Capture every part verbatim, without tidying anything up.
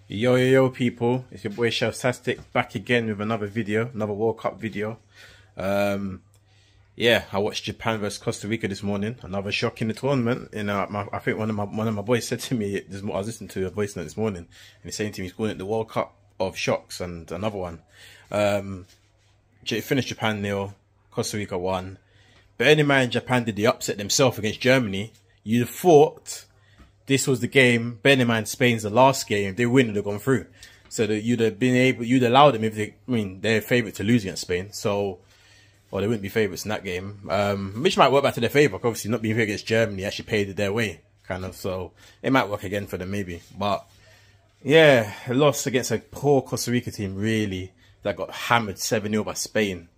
Yo, yo, yo, people. It's your boy Sheltastic back again with another video, another World Cup video. Um, yeah, I watched Japan versus Costa Rica this morning. Another shock in the tournament. You know, my, I think one of my one of my boys said to me, this, I was listening to a voice note this morning, and he's saying to me he's calling it the World Cup of shocks. And another one. Um, it finished Japan nil, Costa Rica one. But any man, Japan did the upset themselves against Germany. You'd have thought this was the game. Bear in mind, Spain's the last game. If they win, they've gone through. So that you'd have been able, you'd allow them if they, I mean, they're favourite to lose against Spain. So, or they wouldn't be favourites in that game. Um, which might work back to their favour. Obviously, not being favourite against Germany actually paid it their way, kind of. So it might work again for them, maybe. But yeah, a loss against a poor Costa Rica team, really, that got hammered seven nil by Spain.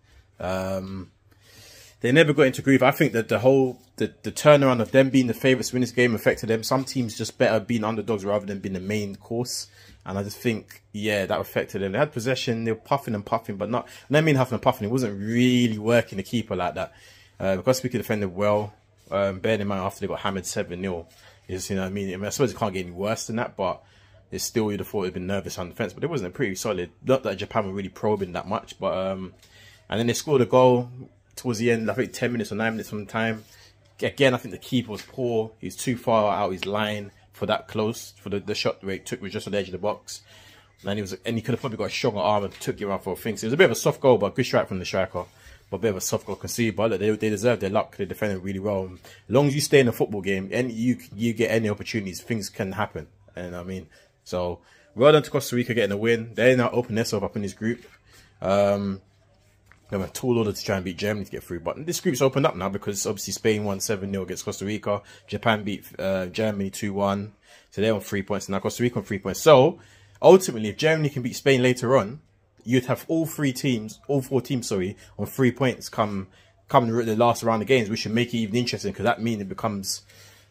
Um, They never got into groove. I think that the whole, the, the turnaround of them being the favourites to win this game affected them. Some teams just better being underdogs rather than being the main course. And I just think, yeah, that affected them. They had possession, they were puffing and puffing, but not, and I mean huffing and puffing, it wasn't really working the keeper like that. Uh, because we could defend it well, um, bearing in mind after they got hammered seven nil, is, you know what I mean? I mean, I suppose it can't get any worse than that, but it's still, you'd have thought it'd been nervous on defence, but it wasn't pretty solid. Not that Japan were really probing that much, but, um, and then they scored a goal towards the end, I think ten minutes or nine minutes from the time. Again, I think the keeper was poor. He's too far out his line for that close. For the, the shot where he took was just on the edge of the box. And he was, and he could have probably got a stronger arm and took it around for a thing. So it was a bit of a soft goal, but a good strike from the striker. But a bit of a soft goal conceded. But look, they, they deserve their luck. They defended really well. And as long as you stay in a football game and you you get any opportunities, things can happen. And I mean, so well done to Costa Rica getting a win. They now open themselves up in this group. Um, They were a tall order to try and beat Germany to get through. But this group's opened up now because obviously Spain won seven nil against Costa Rica. Japan beat uh, Germany two one. So they're on three points. And now Costa Rica on three points. So ultimately, if Germany can beat Spain later on, you'd have all three teams, all four teams, sorry, on three points come come the last round of games, which should make it even interesting because that means it becomes,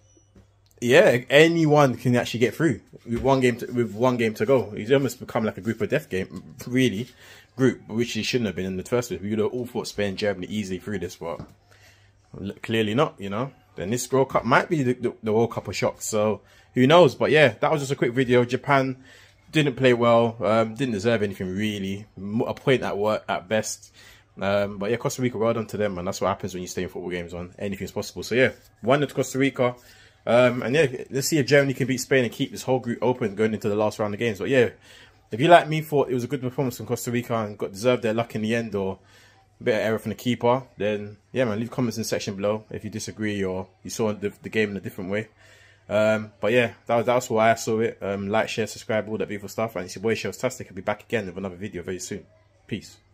yeah, anyone can actually get through with one game to, with one game to go. It's almost become like a group of death game, really. Group, which it shouldn't have been in the first place. We would have all thought Spain and Germany easily through this, but clearly not, you know. Then this World Cup might be the, the, the World Cup of shocks, so who knows. But yeah, that was just a quick video. Japan didn't play well, um, didn't deserve anything really, a point at work at best. Um, but yeah, Costa Rica, well done to them, and that's what happens when you stay in football games on anything's possible. So yeah, one to Costa Rica. Um, and yeah, let's see if Germany can beat Spain and keep this whole group open going into the last round of games. But yeah, if you like me thought it was a good performance from Costa Rica and got deserved their luck in the end or a bit of error from the keeper, then yeah man, leave comments in the section below if you disagree or you saw the, the game in a different way. Um, but yeah, that was, that's why I saw it. Um, like, share, subscribe, all that beautiful stuff. And it's your boy Sheltastic. I'll be back again with another video very soon. Peace.